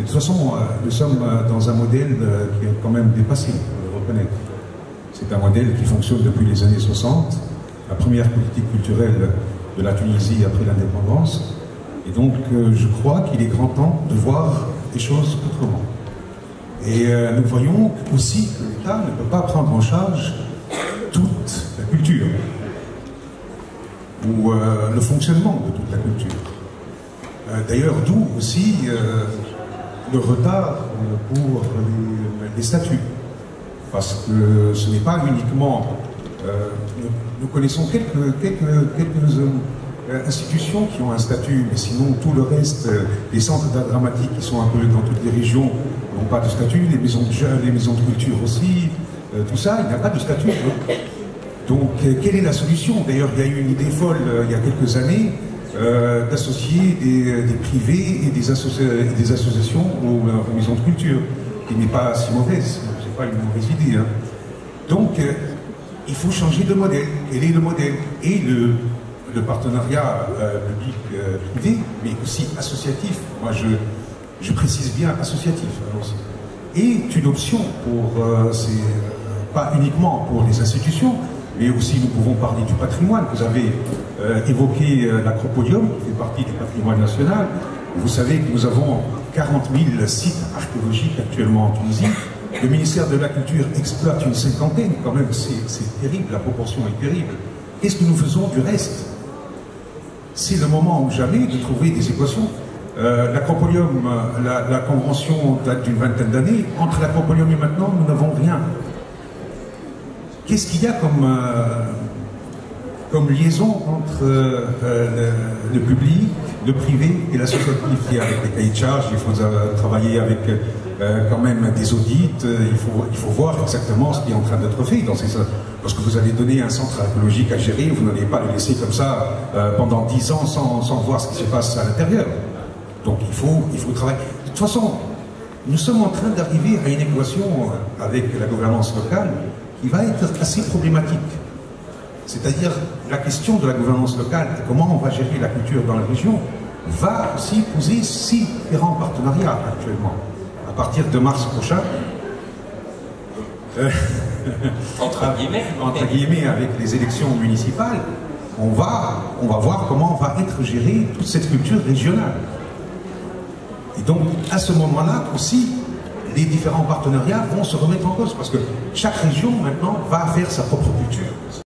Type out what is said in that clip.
toute façon, nous sommes dans un modèle qui est quand même dépassé, il faut le reconnaître. C'est un modèle qui fonctionne depuis les années 60, la première politique culturelle de la Tunisie après l'indépendance. Et donc, je crois qu'il est grand temps de voir des choses autrement. Et nous voyons aussi que l'État ne peut pas prendre en charge toute la culture, ou le fonctionnement de toute la culture. D'ailleurs, d'où aussi le retard pour les statuts. Parce que ce n'est pas uniquement... nous connaissons quelques institutions qui ont un statut, mais sinon tout le reste, les centres d'art dramatique qui sont un peu dans toutes les régions n'ont pas de statut, les maisons de jeunes, les maisons de culture aussi, tout ça, il n'y a pas de statut. Donc, quelle est la solution? D'ailleurs, il y a eu une idée folle il y a quelques années d'associer des privés et des associations aux maisons de culture, qui n'est pas si mauvaise, c'est pas une mauvaise idée. Hein. Donc, il faut changer de modèle. Quel est le modèle? Et le partenariat public-privé, mais aussi associatif. Moi, je précise bien associatif. Est une option pour, pas uniquement pour les institutions, mais aussi nous pouvons parler du patrimoine. Vous avez évoqué l'Acropolium, qui fait partie du patrimoine national. Vous savez que nous avons 40 000 sites archéologiques actuellement en Tunisie. Le ministère de la Culture exploite une cinquantaine, quand même, c'est terrible, la proportion est terrible. Qu'est-ce que nous faisons du reste? C'est le moment ou jamais de trouver des équations. L'Acropolium, la convention date d'une vingtaine d'années. Entre l'Acropolium et maintenant, nous n'avons rien. Qu'est-ce qu'il y a comme liaison entre le public, le privé et l'associatif? Il y a avec les cahiers de charges, il faut travailler avec quand même des audits, il faut voir exactement ce qui est en train d'être fait dans ces... Parce que vous allez donner un centre archéologique à gérer, vous n'allez pas le laisser comme ça pendant 10 ans sans voir ce qui se passe à l'intérieur. Donc il faut travailler. De toute façon, nous sommes en train d'arriver à une équation avec la gouvernance locale qui va être assez problématique. C'est-à-dire la question de la gouvernance locale et comment on va gérer la culture dans la région va aussi poser 6 différents partenariats actuellement. À partir de mars prochain, entre guillemets, avec les élections municipales, on va voir comment va être gérée toute cette culture régionale. Et donc, à ce moment-là aussi, les différents partenariats vont se remettre en cause, parce que chaque région, maintenant, va faire sa propre culture.